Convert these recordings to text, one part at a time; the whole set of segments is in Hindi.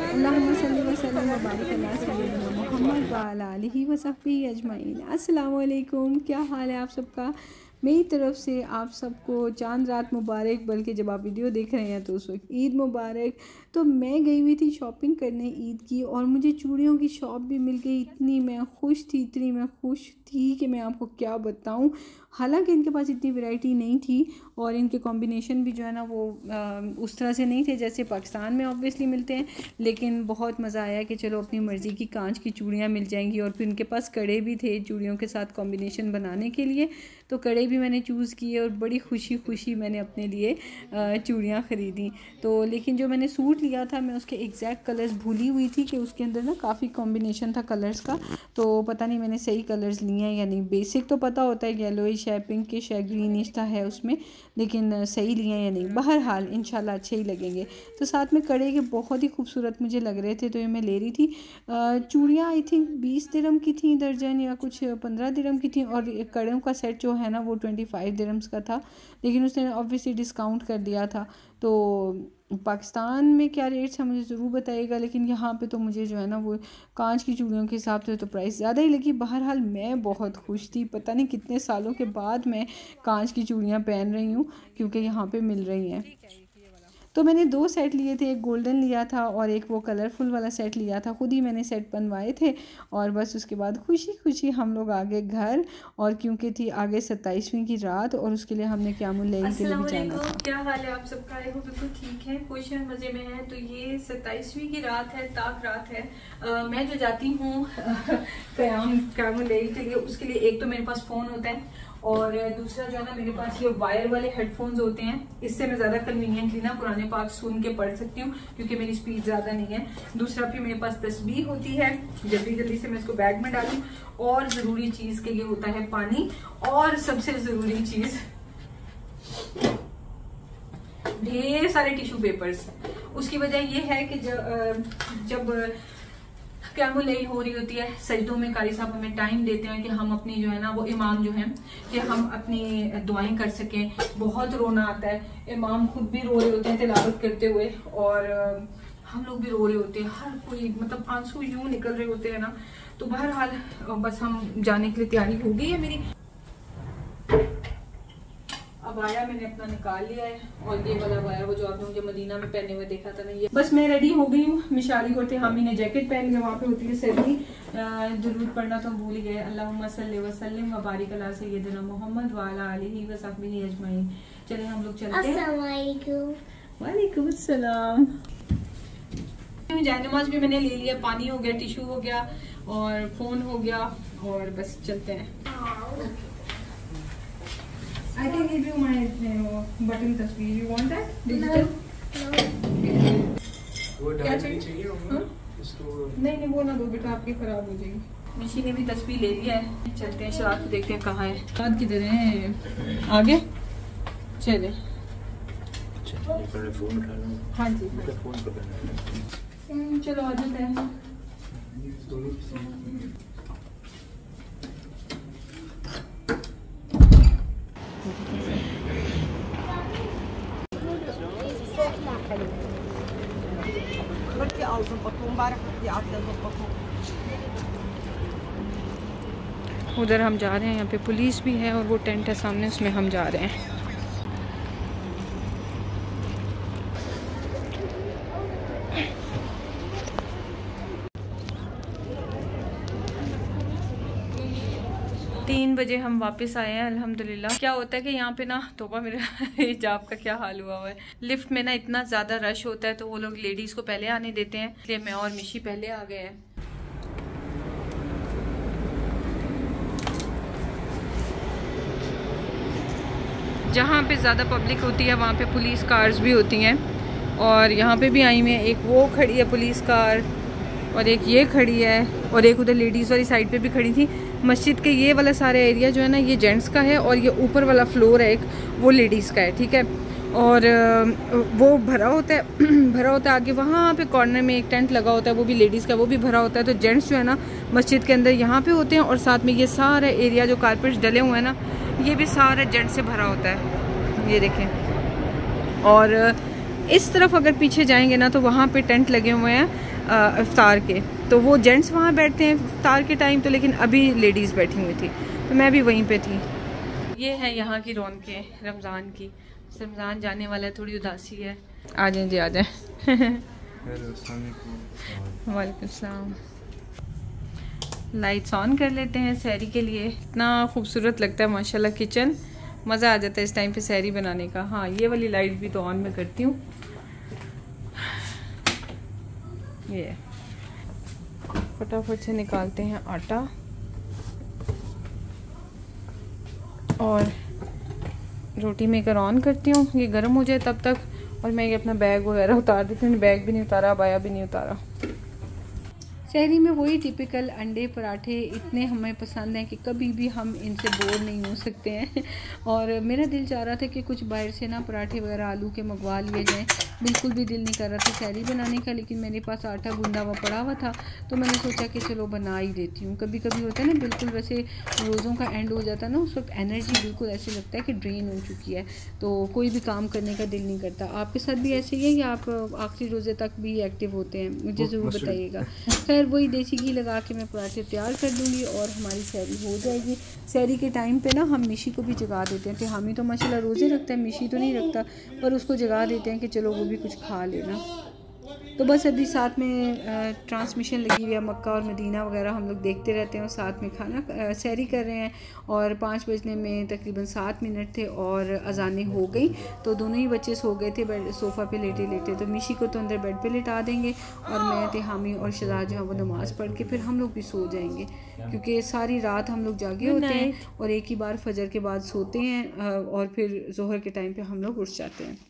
अल्लाहुम्मा सल्ली व सल्लिम व बारिक अला सय्यिदिना मुहम्मद व अला आलिहि व सहबिही अजमाइन। अस्सलाम वालेकुम, क्या हाल है आप सबका। मेरी तरफ से आप सबको चांद रात मुबारक, बल्कि जब आप वीडियो देख रहे हैं तो उस वक्त ईद मुबारक। तो मैं गई हुई थी शॉपिंग करने ईद की, और मुझे चूड़ियों की शॉप भी मिल गई। इतनी मैं खुश थी कि मैं आपको क्या बताऊं। हालांकि इनके पास इतनी वैरायटी नहीं थी, और इनके कॉम्बिनेशन भी जो है ना वो उस तरह से नहीं थे जैसे पाकिस्तान में ऑब्वियसली मिलते हैं। लेकिन बहुत मज़ा आया कि चलो अपनी मर्ज़ी की कांच की चूड़ियाँ मिल जाएंगी। और फिर इनके पास कड़े भी थे चूड़ियों के साथ कॉम्बिनेशन बनाने के लिए, तो कड़े भी मैंने चूज़ किए और बड़ी खुशी मैंने अपने लिए चूड़ियाँ ख़रीदी। तो लेकिन जो मैंने सूट लिया था मैं उसके एग्जैक्ट कलर्स भूली हुई थी कि उसके अंदर ना काफ़ी कॉम्बिनेशन था कलर्स का, तो पता नहीं मैंने सही कलर्स लिए हैं या नहीं। बेसिक तो पता होता है येलोइश है, पिंकिश है, ग्रीनिश था है उसमें, लेकिन सही लिए हैं या नहीं। बहरहाल इंशाल्लाह अच्छे ही लगेंगे। तो साथ में कड़े के बहुत ही खूबसूरत मुझे लग रहे थे, तो ये मैं ले रही थी। चूड़ियाँ आई थिंक 20 दिरहम की थी दर्जन, या कुछ 15 दिरहम की थी, और कड़ों का सेट जो है ना वो 25 दिरहम्स का था। लेकिन उसने ऑब्वियसली डिस्काउंट कर दिया था। तो पाकिस्तान में क्या रेट्स हैं मुझे ज़रूर बताइएगा, लेकिन यहाँ पे तो मुझे जो है ना वो कांच की चूड़ियों के हिसाब से तो प्राइस ज़्यादा ही लगी। बहरहाल मैं बहुत खुश थी, पता नहीं कितने सालों के बाद मैं कांच की चूड़ियाँ पहन रही हूँ, क्योंकि यहाँ पे मिल रही हैं। तो मैंने 2 सेट लिए थे, एक गोल्डन लिया था और एक वो कलरफुल वाला सेट लिया था। खुद ही मैंने सेट बनवाए थे, और बस उसके बाद खुशी हम लोग आ गए घर। और क्योंकि थी आगे 27वीं की रात, और उसके लिए हमने क़यामुल लैल के लिए भी जाना था। क्या हाल है आप सबका? आई होप बिल्कुल ठीक है, खुश हैं, मज़े में हैं। तो ये 27वीं की रात है, ताक रात है। मैं जो जाती हूँ क़यामुल लैल के लिए, उसके लिए एक तो मेरे पास फ़ोन होता है, और दूसरा जो है ना मेरे पास ये वायर वाले हेडफोन्स होते हैं। इससे मैं ज़्यादा कन्वीनियंटली ना कुरान पाक सुन के पढ़ सकती हूँ, क्योंकि मेरी स्पीड ज़्यादा नहीं है। दूसरा फिर मेरे पास तस्बीह होती है, जल्दी से मैं इसको बैग में डालूँ। और ज़रूरी चीज़ के लिए होता है पानी, और सबसे ज़रूरी चीज़ ढेर सारे टिश्यू पेपर्स। उसकी वजह यह है कि जब क़यामुल लैल हो रही होती है, सजदों में कारी साहब हमें टाइम देते हैं कि हम अपनी जो है ना वो इमाम जो है कि हम अपनी दुआएं कर सकें। बहुत रोना आता है, इमाम खुद भी रो रहे होते हैं तिलावत करते हुए, और हम लोग भी रो रहे होते हैं, हर कोई मतलब आंसू यूं निकल रहे होते हैं ना। तो बहरहाल बस हम जाने के लिए तैयारी हो गई है मेरी। अब आया मैंने अपना निकाल लिया है, और ये वाला आया वो जो आपने मुझे मदीना में पहने हुए देखा था ना, ये बस मैं रेडी हो गई हूँ। मिशाली को हामी ने जैकेट पहन लिया, वहाँ पे होती है सर्दी, जरूर पढ़ना तो भूल ही गए। अल्लाहुम्मा सल्ली व सल्लिम व बारिक अला सय्यिदिना मुहम्मद व अला आलिहि व सहबिही अजमाइन। चले हम लोग चलते हैं। अस्सलाम वालेकुम। वालेकुम अस्सलाम। जानमाज भी मैंने ले लिया, पानी हो गया, टिश्यू हो गया, और फोन हो गया, और बस चलते हैं। I can give you my button तस्वीर. You want that? Digital? No. वो डायरी चाहिए होगा? नहीं वो ना दो बेटा, आपकी खराब हो जाएगी। मिशी ने भी तस्वीर ले लिया है। चलते हैं शराब को देखते हैं कहाँ है। शराब किधर है? आगे चले। फोन उठा लो। हाँ जी फोन पकड़ना। चलो आ जाते हैं। उधर हम जा रहे हैं, यहाँ पे पुलिस भी है, और वो टेंट है सामने, उसमें हम जा रहे हैं। तीन बजे हम वापस आए हैं अल्हम्दुलिल्लाह। क्या होता है कि यहाँ पे ना तोबा मेरे हिजाब का क्या हाल हुआ है। लिफ्ट में ना इतना ज़्यादा रश होता है, तो वो लोग लेडीज़ को पहले आने देते हैं, इसलिए मैं और मिशी पहले आ गए हैं। जहाँ पे ज़्यादा पब्लिक होती है वहाँ पे पुलिस कार्स भी होती हैं, और यहाँ पे भी आई हुई हैं। एक वो खड़ी है पुलिस कार, और एक ये खड़ी है, और एक उधर लेडीज़ वाली साइड पे भी खड़ी थी। मस्जिद के ये वाला सारा एरिया जो है ना ये जेंट्स का है, और ये ऊपर वाला फ्लोर है एक, वो लेडीज़ का है, ठीक है। और वो भरा होता है आगे वहाँ पे कॉर्नर में एक टेंट लगा होता है, वो भी लेडीज़ का, वो भी भरा होता है। तो जेंट्स जो है ना मस्जिद के अंदर यहाँ पे होते हैं, और साथ में ये सारा एरिया जो कारपेट्स डले हुए हैं ना, ये भी सारा जेंट्स से भरा होता है, ये देखें। और इस तरफ अगर पीछे जाएंगे ना तो वहाँ पे टेंट लगे हुए हैं इफ्तार के, तो वो जेंट्स वहाँ बैठते हैं इफ्तार के टाइम, तो लेकिन अभी लेडीज़ बैठी हुई थी तो मैं भी वहीं पे थी। ये है यहाँ की रौनकें रमज़ान की। रमज़ान जाने वाला है, थोड़ी उदासी है। आ जाएं जी, आ जाएं। वालेकुम सलाम। लाइट्स ऑन कर लेते हैं सहरी के लिए। इतना खूबसूरत लगता है माशाल्लाह किचन, मज़ा आ जाता है इस टाइम पे सहरी बनाने का। हाँ, ये वाली लाइट भी तो ऑन में करती हूँ। ये फटाफट से निकालते हैं आटा और रोटी मेकर ऑन करती हूँ, ये गर्म हो जाए तब तक, और मैं ये अपना बैग वगैरह उतार देती हूँ। बैग भी नहीं उतारा, बाया भी नहीं उतारा। सहरी में वही टिपिकल अंडे पराठे इतने हमें पसंद हैं कि कभी भी हम इनसे बोर नहीं हो सकते हैं। और मेरा दिल चाह रहा था कि कुछ बाहर से ना पराठे वगैरह आलू के मंगवा लिए जाएं, बिल्कुल भी दिल नहीं कर रहा था सहरी बनाने का, लेकिन मेरे पास आटा गूंदा हुआ पड़ा हुआ था तो मैंने सोचा कि चलो बना ही देती हूँ। कभी कभी होता है ना, बिल्कुल वैसे रोज़ों का एंड हो जाता है ना, उस वक्त एनर्जी बिल्कुल ऐसे लगता है कि ड्रेन हो चुकी है, तो कोई भी काम करने का दिल नहीं करता। आपके साथ भी ऐसे ही है या आप आखिरी रोज़े तक भी एक्टिव होते हैं? मुझे ज़रूर बताइएगा। खैर, वही देसी घी लगा के मैं पराठे तैयार कर दूँगी और हमारी सहरी हो जाएगी। सहरी के टाइम पे ना हम मिशी को भी जगा देते हैं कि हामी तो माशाल्लाह रोज़े रखता है, मिशी तो नहीं रखता, पर उसको जगा देते हैं कि चलो वो भी कुछ खा लेना। तो बस अभी साथ में ट्रांसमिशन लगी हुई है, मक्का और मदीना वगैरह हम लोग देखते रहते हैं और साथ में खाना सहरी कर रहे हैं। और 5 बजने में तकरीबन 7 मिनट थे और अजानें हो गई, तो दोनों ही बच्चे सो गए थे बेड सोफ़ा पे लेटे लेटे। तो मिशी को तो अंदर बेड पे लेटा देंगे और मैं तिहामी और शहजाद जो है वो नमाज़ पढ़ के फिर हम लोग भी सो जाएंगे, क्योंकि सारी रात हम लोग जागे होते हैं और एक ही बार फजर के बाद सोते हैं और फिर जोहर के टाइम पे हम लोग उठ जाते हैं।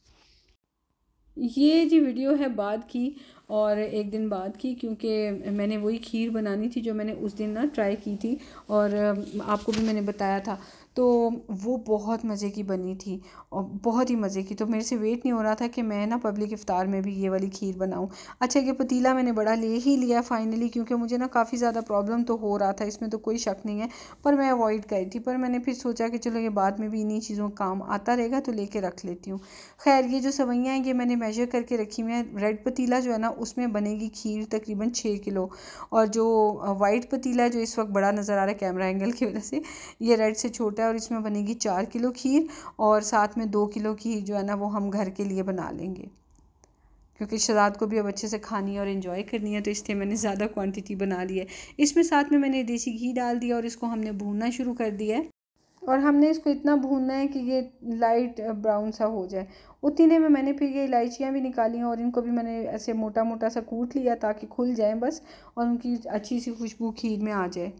ये जी वीडियो है बाद की, और एक दिन बाद की, क्योंकि मैंने वही खीर बनानी थी जो मैंने उस दिन ना ट्राई की थी और आपको भी मैंने बताया था, तो वो बहुत मज़े की बनी थी और बहुत ही मज़े की। तो मेरे से वेट नहीं हो रहा था कि मैं ना पब्लिक इफ्तार में भी ये वाली खीर बनाऊं। अच्छा, ये पतीला मैंने बड़ा ले ही लिया फाइनली, क्योंकि मुझे ना काफ़ी ज़्यादा प्रॉब्लम तो हो रहा था, इसमें तो कोई शक नहीं है, पर मैं अवॉइड करी थी। पर मैंने फिर सोचा कि चलो ये बाद में भी इन्हीं चीज़ों का काम आता रहेगा, तो लेके रख लेती हूँ। खैर, ये जो सवैयाँ हैं ये मैंने मेजर करके रखी हुई हैं। रेड पतीला जो है ना उसमें बनेगी खीर तकरीबन 6 किलो, और जो वाइट पतीला है जो इस वक्त बड़ा नज़र आ रहा है कैमरा एंगल की वजह से, ये रेड से छोटा है और इसमें बनेगी 4 किलो खीर, और साथ में 2 किलो खीर जो है ना वो हम घर के लिए बना लेंगे, क्योंकि शहजाद को भी अब अच्छे से खानी है और एंजॉय करनी है, तो इसलिए मैंने ज़्यादा क्वांटिटी बना ली है। इसमें साथ में मैंने देसी घी डाल दिया और इसको हमने भूनना शुरू कर दिया है, और हमने इसको इतना भूनना है कि ये लाइट ब्राउन सा हो जाए। उतने में मैंने फिर ये इलायचियाँ भी निकाली हैं और इनको भी मैंने ऐसे मोटा मोटा सा कूट लिया ताकि खुल जाएं बस, और उनकी अच्छी सी खुशबू खीर में आ जाए।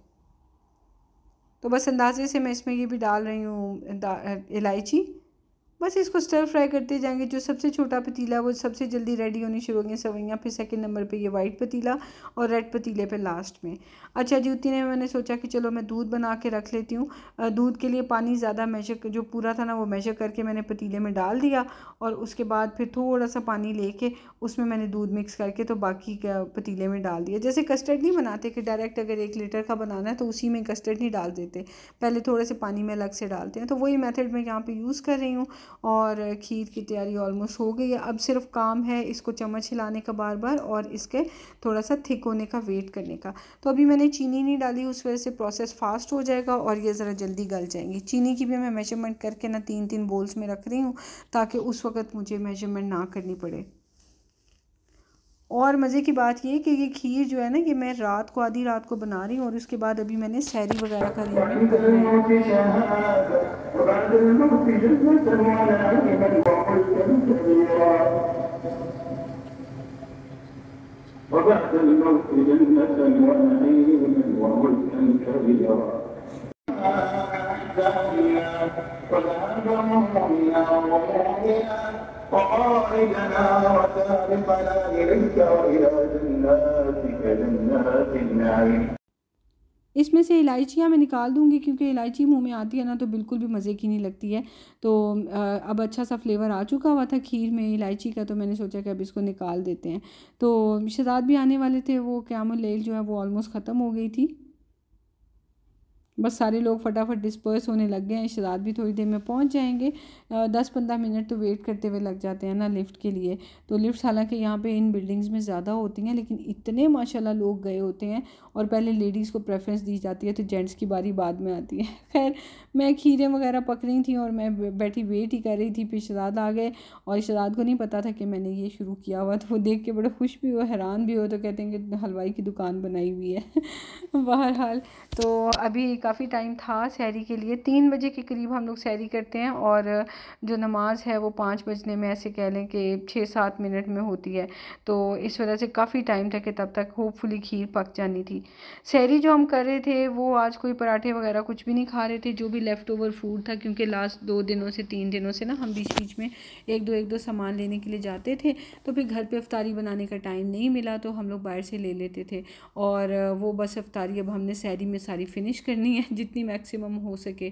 तो बस अंदाजे से मैं इसमें ये भी डाल रही हूँ इलायची। बस इसको स्टर फ्राई करते जाएंगे। जो सबसे छोटा पतीला वो सबसे जल्दी रेडी होनी शुरू होंगी सवैयाँ, फिर सेकंड नंबर पे ये वाइट पतीला और रेड पतीले पे लास्ट में। अच्छा जी, उतने में मैंने सोचा कि चलो मैं दूध बना के रख लेती हूँ। दूध के लिए पानी ज़्यादा मेजर जो पूरा था ना वो मेजर करके मैंने पतीले में डाल दिया, और उसके बाद फिर थोड़ा सा पानी लेके उसमें मैंने दूध मिक्स करके तो बाकी का पतीले में डाल दिया। जैसे कस्टर्ड नहीं बनाते कि डायरेक्ट अगर 1 लीटर का बनाना है तो उसी में कस्टर्ड नहीं डाल देते, पहले थोड़े से पानी में अलग से डालते हैं। तो वही मेथड मैं यहाँ पर यूज़ कर रही हूँ और खीर की तैयारी ऑलमोस्ट हो गई है। अब सिर्फ काम है इसको चम्मच हिलाने का बार बार और इसके थोड़ा सा थिक होने का वेट करने का। तो अभी मैंने चीनी नहीं डाली, उस वजह से प्रोसेस फास्ट हो जाएगा और ये ज़रा जल्दी गल जाएंगी। चीनी की भी मैं मेजरमेंट करके ना 3-3 बोल्स में रख रही हूँ ताकि उस वक्त मुझे मेजरमेंट ना करनी पड़े। और मज़े की बात ये कि ये खीर जो है ना ये मैं रात को आधी रात को बना रही हूँ और उसके बाद अभी मैंने सहरी वगैरह का अरेंजमेंट करना وقائدنا وسابقنا إليك وإلى جناتك جنات النعيم। इसमें से इलायचियाँ मैं निकाल दूँगी क्योंकि इलायची मुंह में आती है ना तो बिल्कुल भी मज़े की नहीं लगती है। तो अब अच्छा सा फ्लेवर आ चुका हुआ था खीर में इलायची का, तो मैंने सोचा कि अब इसको निकाल देते हैं। तो शहजाद भी आने वाले थे, वो क़यामुल लैल जो है वो ऑलमोस्ट ख़त्म हो गई थी। बस सारे लोग फटाफट डिस्पर्स होने लग गए हैं। शहजाद भी थोड़ी देर में पहुंच जाएंगे। 10-15 मिनट तो वेट करते हुए लग जाते हैं ना लिफ़्ट के लिए। तो लिफ्ट हालांकि यहाँ पे इन बिल्डिंग्स में ज़्यादा होती हैं, लेकिन इतने माशाल्लाह लोग गए होते हैं और पहले लेडीज़ को प्रेफरेंस दी जाती है, तो जेंट्स की बारी बाद में आती है। खैर मैं खीरें वगैरह पक रही थी और मैं बैठी वेट ही कर रही थी। फिर शहजाद आ गए और शहजाद को नहीं पता था कि मैंने ये शुरू किया हुआ, तो वो देख के बड़ा खुश भी हो, हैरान भी हो, तो कहते हैं कि हलवाई की दुकान बनाई हुई है। बहरहाल तो अभी काफ़ी टाइम था सहरी के लिए। 3 बजे के करीब हम लोग सहरी करते हैं और जो नमाज है वो 5 बजने में ऐसे कह लें कि 6-7 मिनट में होती है। तो इस वजह से काफ़ी टाइम था कि तब तक होपफुली खीर पक जानी थी। सहरी जो हम कर रहे थे वो आज कोई पराठे वगैरह कुछ भी नहीं खा रहे थे, जो भी लेफ़्ट ओवर फूड था, क्योंकि लास्ट 2 दिनों से 3 दिनों से ना हम बीच बीच में एक दो सामान लेने के लिए जाते थे, तो फिर घर पे इफ्तारी बनाने का टाइम नहीं मिला, तो हम लोग बाहर से ले लेते थे। और वो बस इफ्तारी अब हमने सहरी में सारी फिनिश करनी है जितनी मैक्सिमम हो सके।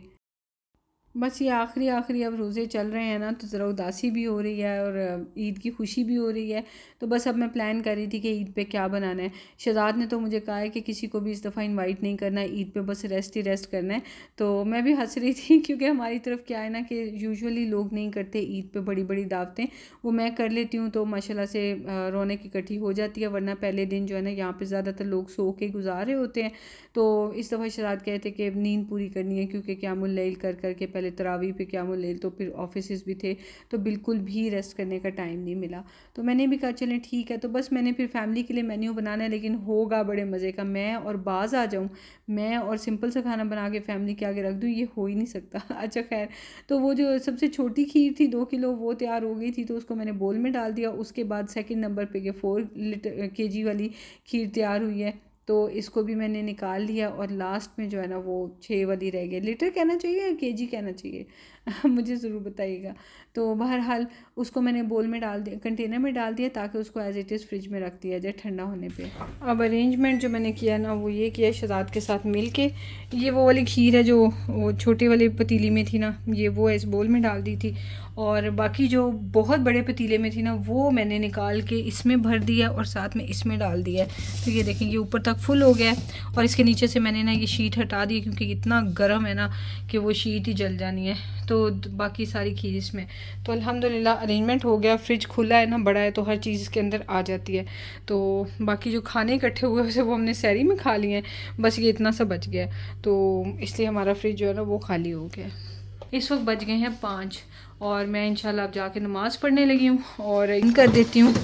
बस ये आखिरी अब रोज़े चल रहे हैं ना, तो ज़रा उदासी भी हो रही है और ईद की खुशी भी हो रही है। तो बस अब मैं प्लान कर रही थी कि ईद पे क्या बनाना है। शहजाद ने तो मुझे कहा है कि किसी को भी इस दफ़ा इनवाइट नहीं करना है, ईद पे बस रेस्ट ही रेस्ट करना है। तो मैं भी हंस रही थी क्योंकि हमारी तरफ क्या है ना कि यूजुअली लोग नहीं करते ईद पे बड़ी बड़ी दावतें, वो मैं कर लेती हूँ तो माशाल्लाह से रौनक इकट्ठी हो जाती है। वरना पहले दिन जो है ना यहाँ पर ज़्यादातर लोग सो के गुजार रहे होते हैं। तो इस दफ़ा शहजाद कहते कि नींद पूरी करनी है, क्योंकि क़यामुल लैल कर करके पहले तरावी पे क़यामुल लैल, तो फिर ऑफिस भी थे, तो बिल्कुल भी रेस्ट करने का टाइम नहीं मिला। तो मैंने भी कहा चलें ठीक है। तो बस मैंने फिर फैमिली के लिए मेन्यू बनाना है, लेकिन होगा बड़े मज़े का। मैं और बाज आ जाऊँ, मैं और सिंपल सा खाना बना के फैमिली के आगे रख दूँ, ये हो ही नहीं सकता। अच्छा खैर, तो वो जो सबसे छोटी खीर थी 2 किलो, वो तैयार हो गई थी, तो उसको मैंने बोल में डाल दिया। उसके बाद सेकंड नंबर पे 4 kg वाली खीर तैयार हुई है, तो इसको भी मैंने निकाल लिया। और लास्ट में जो है ना वो 6 वाली रह गई। लीटर कहना चाहिए या केजी कहना चाहिए मुझे ज़रूर बताइएगा। तो बहरहाल उसको मैंने बोल में डाल दिया, कंटेनर में डाल दिया, ताकि उसको एज इट इज़ फ्रिज में रख दिया जाए ठंडा होने पे। अब अरेंजमेंट जो मैंने किया ना वो ये किया, शहजाद के साथ मिल के ये वो वाली खीर है जो वो छोटे वाले पतीली में थी ना, ये वो इस बोल में डाल दी थी। और बाकी जो बहुत बड़े पतीले में थी ना वो मैंने निकाल के इसमें भर दिया और साथ में इसमें डाल दिया। तो ये देखें ये ऊपर तक फुल हो गया है। और इसके नीचे से मैंने ना ये शीट हटा दी, क्योंकि इतना गर्म है ना कि वो शीट ही जल जानी है। तो बाकी सारी खीर इसमें, तो अल्हम्दुलिल्लाह अरेंजमेंट हो गया। फ्रिज खुला है ना, बड़ा है, तो हर चीज़ इसके अंदर आ जाती है। तो बाकी जो खाने इकट्ठे हुए उसे वो हमने सहरी में खा लिए हैं, बस ये इतना सा बच गया, तो इसलिए हमारा फ्रिज जो है ना वो खाली हो गया। इस वक्त बज गए हैं 5 और मैं इंशाल्लाह अब जाके नमाज़ पढ़ने लगी हूँ और इन कर देती हूँ।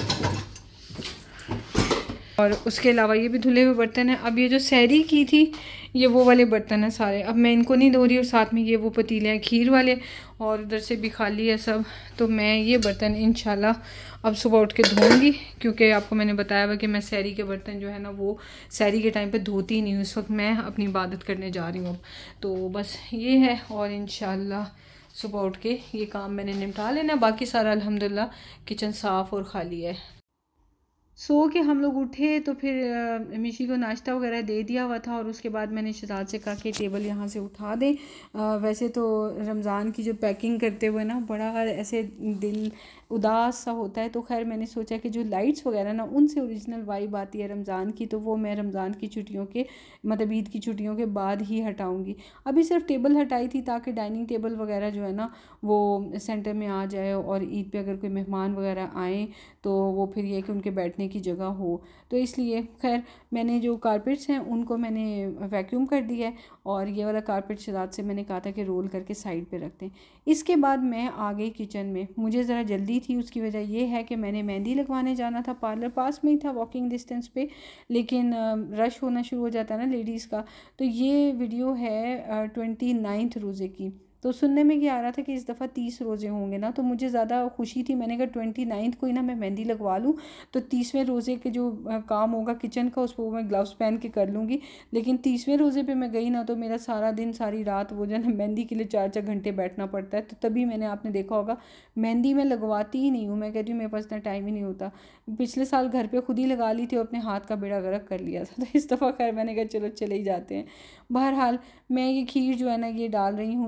और उसके अलावा ये भी धुले हुए बर्तन हैं। अब ये जो सहरी की थी ये वो वाले बर्तन हैं सारे, अब मैं इनको नहीं धो रही। और साथ में ये वो पतीले हैं खीर वाले, और उधर से भी खाली है सब। तो मैं ये बर्तन इंशाल्लाह अब सुबह उठ के धोऊंगी, क्योंकि आपको मैंने बताया हुआ कि मैं सहरी के बर्तन जो है ना वो सहरी के टाइम पे धोती ही नहीं हूँ। इस वक्त मैं अपनी इबादत करने जा रही हूँ, तो बस ये है। और इंशाल्लाह सुबह उठ के ये काम मैंने निपटा लेना। बाकी सारा अल्हम्दुलिल्लाह किचन साफ़ और ख़ाली है। सो के हम लोग उठे तो फिर मिशी को नाश्ता वगैरह दे दिया हुआ था, और उसके बाद मैंने शहजाद से कहा कि टेबल यहाँ से उठा दें। वैसे तो रमज़ान की जो पैकिंग करते हुए ना बड़ा ऐसे दिल उदास सा होता है, तो खैर मैंने सोचा कि जो लाइट्स वगैरह ना उनसे ओरिजिनल वाइब आती है रमज़ान की, तो वो मैं रमज़ान की छुट्टियों के मतलब ईद की छुट्टियों के बाद ही हटाऊँगी। अभी सिर्फ टेबल हटाई थी ताकि डाइनिंग टेबल वगैरह जो है ना वो सेंटर में आ जाए, और ईद पे अगर कोई मेहमान वगैरह आएँ तो वो फिर ये कि उनके बैठने की जगह हो। तो इसलिए खैर मैंने जो कारपेट्स हैं उनको मैंने वैक्यूम कर दिया है, और ये वाला कारपेट शहजाद से मैंने कहा था कि रोल करके साइड पे रखते हैं। इसके बाद मैं आ गई किचन में। मुझे ज़रा जल्दी थी, उसकी वजह ये है कि मैंने मेहंदी लगवाने जाना था। पार्लर पास में ही था, वॉकिंग डिस्टेंस पे, लेकिन रश होना शुरू हो जाता है ना लेडीज़ का। तो ये वीडियो है 29 रोज़े की। तो सुनने में क्या आ रहा था कि इस दफ़ा 30 रोज़े होंगे ना, तो मुझे ज़्यादा खुशी थी। मैंने कहा 29 को ही ना मैं मेहंदी लगवा लूँ, तो 30वें रोज़े के जो काम होगा किचन का उसको मैं ग्लव्स पहन के कर लूँगी। लेकिन 30वें रोज़े पे मैं गई ना तो मेरा सारा दिन सारी रात वो जो है मेहंदी के लिए 4-4 घंटे बैठना पड़ता है। तो तभी मैंने आपने देखा होगा मेहंदी मैं लगवाती ही नहीं हूँ। मैं कहती हूँ मेरे पास इतना टाइम ही नहीं होता। पिछले साल घर पर खुद ही लगा ली थी और अपने हाथ का बेड़ा गर्क कर लिया था। तो इस दफ़ा खैर मैंने कहा चलो चले ही जाते हैं। बहरहाल मैं ये खीर जो है ना ये डाल रही हूँ इसमें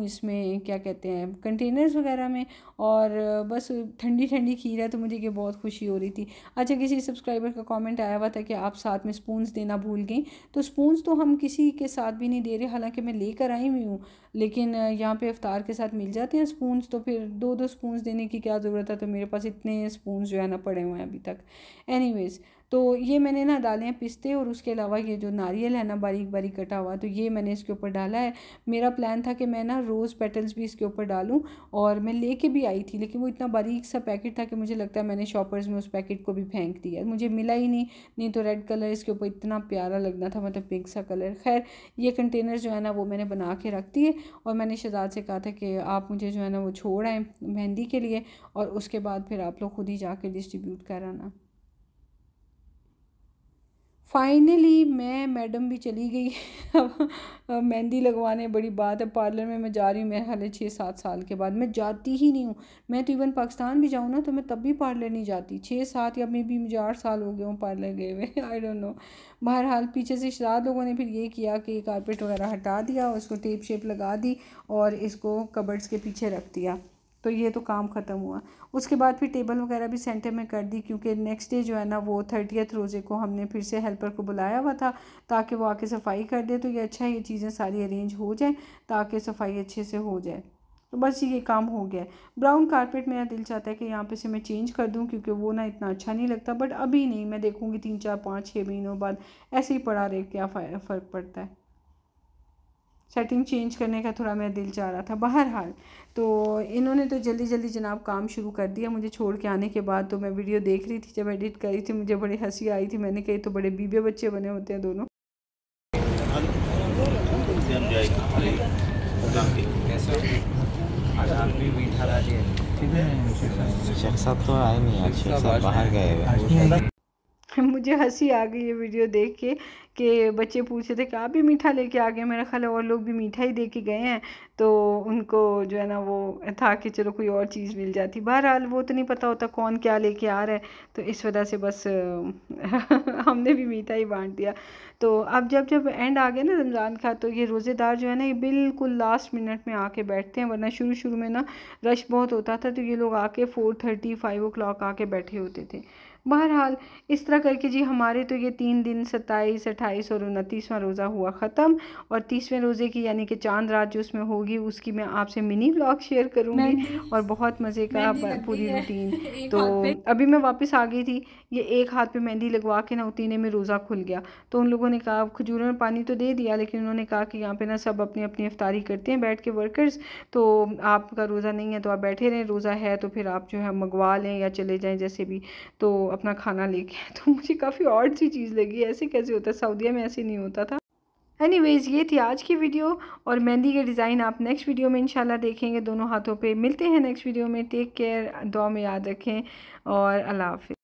में क्या कहते हैं कंटेनर्स वगैरह में, और बस ठंडी ठंडी खीर है तो मुझे ये बहुत खुशी हो रही थी। अच्छा, किसी सब्सक्राइबर का कमेंट आया हुआ था कि आप साथ में स्पून्स देना भूल गई, तो स्पून्स तो हम किसी के साथ भी नहीं दे रहे, हालांकि मैं लेकर आई हुई हूँ, लेकिन यहाँ पे इफ्तार के साथ मिल जाते हैं स्पून्स, तो फिर 2-2 स्पून्स देने की क्या ज़रूरत है। तो मेरे पास इतने स्पून्स जो है ना पड़े हुए हैं अभी तक। एनीवेज़, तो ये मैंने ना डाले हैं पिस्ते, और उसके अलावा ये जो नारियल है ना बारीक बारीक कटा हुआ, तो ये मैंने इसके ऊपर डाला है। मेरा प्लान था कि मैं ना रोज़ पेटल्स भी इसके ऊपर डालूं, और मैं लेके भी आई थी, लेकिन वो इतना बारीक सा पैकेट था कि मुझे लगता है मैंने शॉपर्स में उस पैकेट को भी फेंक दिया, मुझे मिला ही नहीं तो रेड कलर इसके ऊपर इतना प्यारा लगना था, मतलब पिंक सा कलर। खैर, ये कंटेनर जो है ना वो मैंने बना के रख दिए, और मैंने शहजाद से कहा था कि आप मुझे जो है ना वो छोड़ आएँ मेहंदी के लिए, और उसके बाद फिर आप लोग खुद ही जाके डिस्ट्रीब्यूट कर आना। फाइनली मैं मैडम भी चली गई अब मेहंदी लगवाने बड़ी बात है। पार्लर में मैं जा रही हूँ मेरे ख्याल 6-7 साल के बाद, मैं जाती ही नहीं हूँ। मैं तो इवन पाकिस्तान भी जाऊँ ना तो मैं तब भी पार्लर नहीं जाती। 6-7 या मे भी मुझे 8 साल हो गए हूँ पार्लर गए हुए, आई डोंट नो। बहरहाल पीछे से शराद लोगों ने फिर ये किया कि कारपेट वगैरह हटा दिया, उसको टेप शेप लगा दी और इसको कबर्ड्स के पीछे रख दिया, तो ये तो काम ख़त्म हुआ। उसके बाद फिर टेबल वगैरह भी सेंटर में कर दी, क्योंकि नेक्स्ट डे जो है ना वो 30th रोज़े को हमने फिर से हेल्पर को बुलाया हुआ था ताकि वो आके सफाई कर दे। तो ये अच्छा है, ये चीज़ें सारी अरेंज हो जाए ताकि सफाई अच्छे से हो जाए। तो बस ये काम हो गया। ब्राउन कारपेट मेरा दिल चाहता है कि यहाँ पे से मैं चेंज कर दूँ, क्योंकि वो ना इतना अच्छा नहीं लगता, बट अभी नहीं, मैं देखूँगी 3-4-5-6 महीनों बाद ऐसे ही पड़ा रहे क्या फ़र्क पड़ता है। सेटिंग चेंज करने का थोड़ा मेरा दिल चाह रहा था। बहरहाल तो इन्होंने तो जल्दी जल्दी जनाब काम शुरू कर दिया मुझे छोड़ के आने के बाद। तो मैं वीडियो देख रही थी, जब एडिट कर रही थी मुझे बड़ी हंसी आई थी। मैंने कही तो बड़े बीबे बच्चे बने होते हैं दोनों। शेख साहब तो आए नहीं आज, शेख साहब बाहर गए हुए। मुझे हंसी आ गई ये वीडियो देख के कि बच्चे पूछ रहे थे कि आप भी मीठा लेके आ गए। मेरा ख्याल है और लोग भी मीठा ही दे के गए हैं, तो उनको जो है ना वो था कि चलो कोई और चीज़ मिल जाती। बहरहाल वो तो नहीं पता होता कौन क्या लेके आ रहा है, तो इस वजह से बस हमने भी मीठा ही बांट दिया। तो अब जब एंड आ गया ना रमज़ान का, तो ये रोज़ेदार जो है ना ये बिल्कुल लास्ट मिनट में आके बैठते हैं, वरना शुरू में ना रश बहुत होता था, तो ये लोग आके 4:30-5 o'clock आके बैठे होते थे। बहरहाल इस तरह करके जी हमारे तो ये 3 दिन 27, 28 और 29वां रोज़ा हुआ ख़त्म। और 30वें रोज़े की यानी कि चांद रात जो उसमें होगी उसकी मैं आपसे मिनी व्लॉग शेयर करूँगी, और बहुत मज़े का पूरी रूटीन। तो अभी मैं वापस आ गई थी, ये एक हाथ पे मेहंदी लगवा के ना उतीने में रोज़ा खुल गया। तो उन लोगों ने कहा, खजूरों में पानी तो दे दिया, लेकिन उन्होंने कहा कि यहाँ पे ना सब अपनी अपनी इफ्तारी करते हैं बैठ के वर्कर्स, तो आपका रोज़ा नहीं है तो आप बैठे रहें, रोज़ा है तो फिर आप जो है मंगवा लें या चले जाएँ जैसे भी, तो अपना खाना लेके। तो मुझे काफ़ी ऑड सी चीज़ लगी, ऐसे कैसे होता है, सऊदीया में ऐसे नहीं होता था। एनीवेज़ ये थी आज की वीडियो, और मेहंदी के डिज़ाइन आप नेक्स्ट वीडियो में इंशाल्लाह देखेंगे दोनों हाथों पे। मिलते हैं नेक्स्ट वीडियो में, टेक केयर, दुआ में याद रखें और अल्लाह हाफ़िज़।